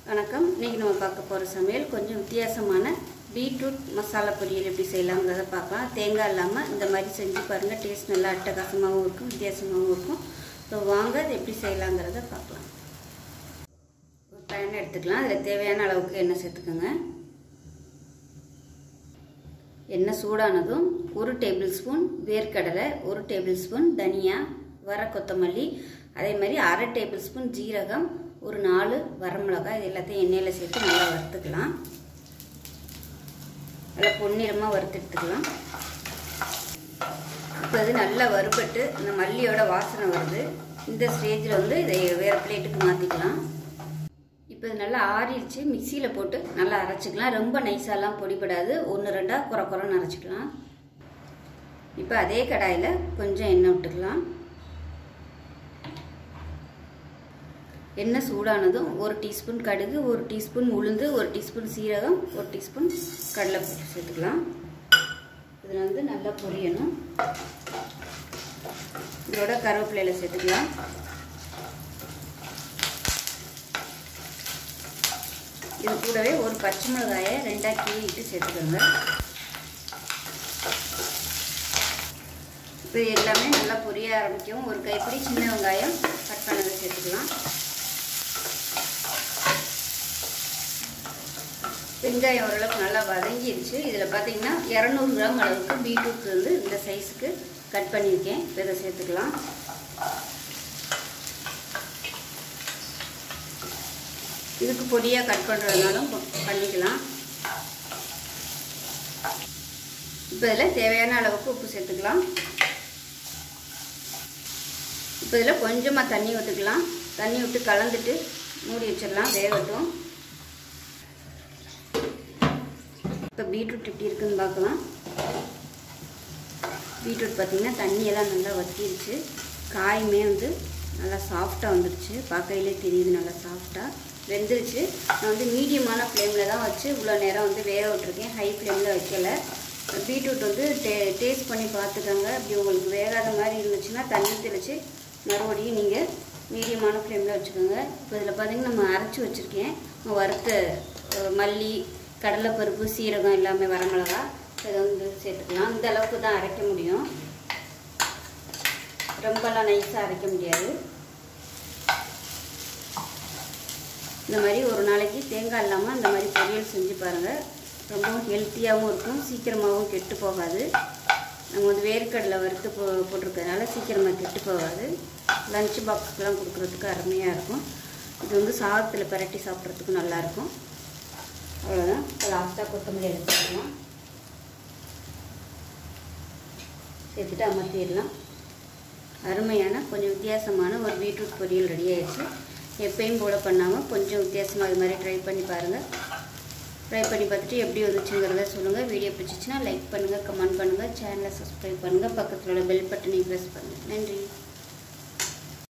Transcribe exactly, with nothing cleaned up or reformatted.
வணக்கம். இன்னைக்கு நம்ம பார்க்க போகிற சமையல் கொஞ்சம் வித்தியாசமான பீட்ரூட் மசாலா பொரியல் எப்படி செய்யலாம்ங்கிறத பார்க்கலாம். தேங்காய் இல்லாமல் இந்த மாதிரி செஞ்சு பாருங்கள். டேஸ்ட் நல்லா அட்டகாசமாகவும் இருக்கும், வித்தியாசமாகவும் இருக்கும். ஸோ வாங்க அது எப்படி செய்யலாங்கிறத பார்க்கலாம். ஒரு பேன் எடுத்துக்கலாம். அதில் தேவையான அளவுக்கு எண்ணெய் சேர்த்துக்கோங்க. எண்ணெய் சூடானதும் ஒரு டேபிள் ஸ்பூன் வேர்க்கடலை, ஒரு டேபிள் ஸ்பூன் தனியா, வர கொத்தமல்லி, அதே மாதிரி அரை டேபிள் ஸ்பூன் ஜீரகம், ஒரு நாலு வரமிளகாய், இது எல்லாத்தையும் எண்ணெயில் சேர்த்து நல்லா வறுத்துக்கலாம். நல்லா பொன்னிறமாக வறுத்து எடுத்துக்கலாம். இப்போ இது நல்லா வறுபட்டு இந்த மல்லியோட வாசனை வருது. இந்த ஸ்டேஜில் வந்து இதை வேறு பிளேட்டுக்கு மாற்றிக்கலாம். இப்போ இது நல்லா ஆறிடுச்சு. மிக்சியில் போட்டு நல்லா அரைச்சிக்கலாம். ரொம்ப நைஸாலாம் பொடிப்படாது, ஒன்று ரெண்டாக குறை குறைன்னு அரைச்சிக்கலாம். இப்போ அதே கடாயில் கொஞ்சம் எண்ணெய் விட்டுக்கலாம். எண்ணெய் சூடானதும் ஒரு டீஸ்பூன் கடுகு, ஒரு டீஸ்பூன் உளுந்து, ஒரு டீஸ்பூன் சீரகம், ஒரு டீஸ்பூன் கடலைப்பருப்பு சேர்த்துக்கலாம். இதில் வந்து நல்லா பொரியணும். இதோட கருவேப்பிலையில் சேர்த்துக்கலாம். இது கூடவே ஒரு பச்சை மிளகாயை ரெண்டாக கீழிட்டு சேர்த்துக்கோங்க. இப்போ எல்லாமே நல்லா பொரிய ஆரம்பிக்கும். ஒரு கைப்பிடி சின்ன வெங்காயம் கட் பண்ணதை சேர்த்துக்கலாம். வெங்காயம் ஓரளவுக்கு நல்லா வதங்கிடுச்சு. இதில் பார்த்தீங்கன்னா இரநூறு கிராம் அளவுக்கு பீட்ரூட் வந்து இந்த சைஸுக்கு கட் பண்ணியிருக்கேன். இப்போ இதை சேர்த்துக்கலாம். இதுக்கு பொடியாக கட் பண்ணுறதுனாலும் பண்ணிக்கலாம். இப்போ இதில் தேவையான அளவுக்கு உப்பு சேர்த்துக்கலாம். இப்போ இதில் கொஞ்சமாக தண்ணி ஊற்றிக்கலாம். தண்ணி விட்டு கலந்துட்டு மூடி வச்சிடலாம், வேகட்டும். இப்போ பீட்ரூட் எப்படி இருக்குதுன்னு பார்க்கலாம். பீட்ரூட் பார்த்திங்கன்னா தண்ணியெல்லாம் நல்லா வற்றிடுச்சு. காயுமே வந்து நல்லா சாஃப்டாக வந்துடுச்சு. பார்க்கையிலே தெரியுது நல்லா சாஃப்டாக வெந்துருச்சு. நான் வந்து மீடியமான ஃப்ளேமில் தான் வச்சு இவ்வளோ நேரம் வந்து வேக விட்டுருக்கேன். ஹை ஃப்ளேமில் வைக்கலை. பீட்ரூட் வந்து டே டேஸ்ட் பண்ணி பார்த்துக்கோங்க. அப்படி உங்களுக்கு வேகாத மாதிரி இருந்துச்சுன்னா தண்ணி தெளித்து மறுபடியும் நீங்கள் மீடியமான ஃப்ளேமில் வச்சுக்கோங்க. இப்போ இதில் பார்த்திங்கன்னா நம்ம அரைச்சி வச்சுருக்கேன். வறுத்த மல்லி, கடலைப்பருப்பு, சீரகம், எல்லாமே வரமிளகா, இதை வந்து சேர்த்துக்கலாம். இந்த அளவுக்கு தான் அரைக்க முடியும், ரொம்பலாம் நைஸாக அரைக்க முடியாது. இந்த மாதிரி ஒரு நாளைக்கு தேங்காய் இல்லாமல் இந்த மாதிரி பொரியல் செஞ்சு பாருங்கள். ரொம்பவும் ஹெல்த்தியாகவும் இருக்கும், சீக்கிரமாகவும் கெட்டு போகாது. நம்ம வந்து வேர்க்கடலை வறுத்து போ போட்டிருக்கிறதுனால சீக்கிரமாக கெட்டு போகாது. லஞ்ச் பாக்ஸுக்கெலாம் கொடுக்குறதுக்கு அருமையாக இருக்கும். இது வந்து சாதத்தில் பரட்டி சாப்பிட்றதுக்கும் நல்லாயிருக்கும். அவ்வளோதான். இப்போ லாஸ்ட்டாக கொத்தமல்லி எடுத்துக்கலாம். சேர்த்துட்டு அமர்த்திடலாம். அருமையான கொஞ்சம் வித்தியாசமான ஒரு பீட்ரூட் பொரியல் ரெடி ஆகிடுச்சு. எப்பயும் போல பண்ணாமல் கொஞ்சம் வித்தியாசமாக இது மாதிரி ட்ரை பண்ணி பாருங்கள். ட்ரை பண்ணி பார்த்துட்டு எப்படி வந்துச்சுங்கிறத சொல்லுங்கள். வீடியோ பிடிச்சிச்சின்னா லைக் பண்ணுங்கள், கமெண்ட் பண்ணுங்கள், சேனலை சப்ஸ்கிரைப் பண்ணுங்கள், பக்கத்தில் உள்ள பெல் பட்டனை ப்ரெஸ் பண்ணுங்கள். நன்றி.